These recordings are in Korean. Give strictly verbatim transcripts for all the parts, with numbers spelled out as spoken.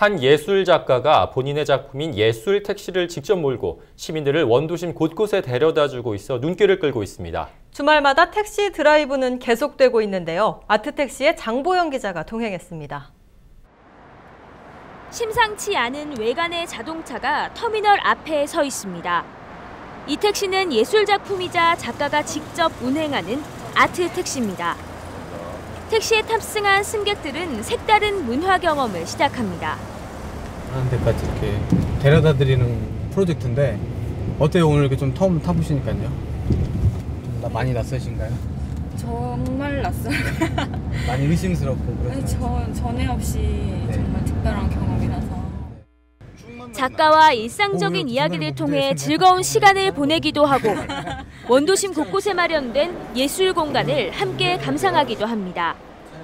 한 예술 작가가 본인의 작품인 예술 택시를 직접 몰고 시민들을 원도심 곳곳에 데려다주고 있어 눈길을 끌고 있습니다. 주말마다 택시 드라이브는 계속되고 있는데요. 아트택시의 장보영 기자가 동행했습니다. 심상치 않은 외관의 자동차가 터미널 앞에 서 있습니다. 이 택시는 예술 작품이자 작가가 직접 운행하는 아트택시입니다. 택시에 탑승한 승객들은 색다른 문화 경험을 시작합니다. 하는 데까지 이렇게 데려다 드리는 프로젝트인데 어때요? 오늘 이렇게 좀 처음 타보시니까요? 좀 많이 낯서신가요? 정말 낯설고요. 많이 의심스럽고 그렇죠? 전 전에 없이 네. 정말 특별한 경험이라서. 작가와 일상적인 이야기를 통해 즐거운 시간을 보내기도 하고 원도심 곳곳에 마련된 예술 공간을 함께 감상하기도 합니다.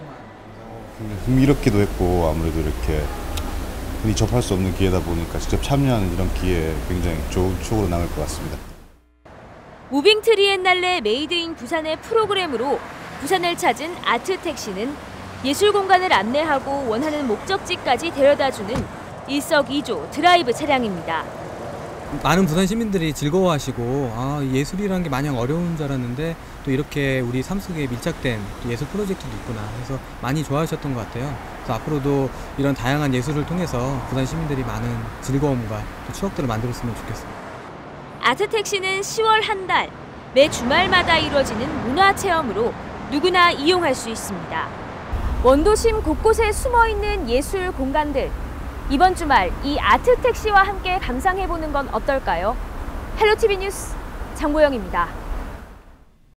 흥미롭기도 했고 아무래도 이렇게 흔히 접할 수 없는 기회다 보니까 직접 참여하는 이런 기회에 굉장히 좋은 추억으로 남을 것 같습니다. 무빙 트리엔날레 메이드 인 부산의 프로그램으로 부산을 찾은 아트택시는 예술 공간을 안내하고 원하는 목적지까지 데려다주는 일석이조 드라이브 차량입니다. 많은 부산 시민들이 즐거워하시고 아, 예술이라는 게 마냥 어려운 줄 알았는데 또 이렇게 우리 삶 속에 밀착된 예술 프로젝트도 있구나 해서 많이 좋아하셨던 것 같아요. 그래서 앞으로도 이런 다양한 예술을 통해서 부산 시민들이 많은 즐거움과 추억들을 만들었으면 좋겠습니다. 아트택시는 시월 한 달 매 주말마다 이루어지는 문화체험으로 누구나 이용할 수 있습니다. 원도심 곳곳에 숨어있는 예술 공간들. 이번 주말 이 아트택시와 함께 감상해보는 건 어떨까요? 헬로티비 뉴스 장보영입니다.